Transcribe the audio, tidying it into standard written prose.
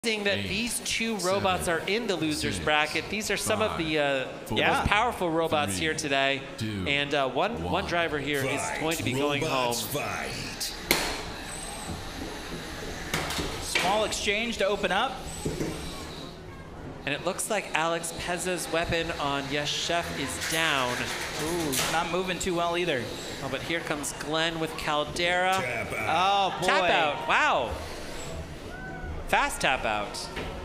That these two robots are in the losers bracket. These are some of the most powerful robots here today, and one driver here is going to be going home. Small exchange to open up. And it looks like Alex Peza's weapon on Yes Chef is down. Ooh, not moving too well either. Oh, but here comes Glenn with Caldera. Oh, boy. Tap out, wow. Fast tap out.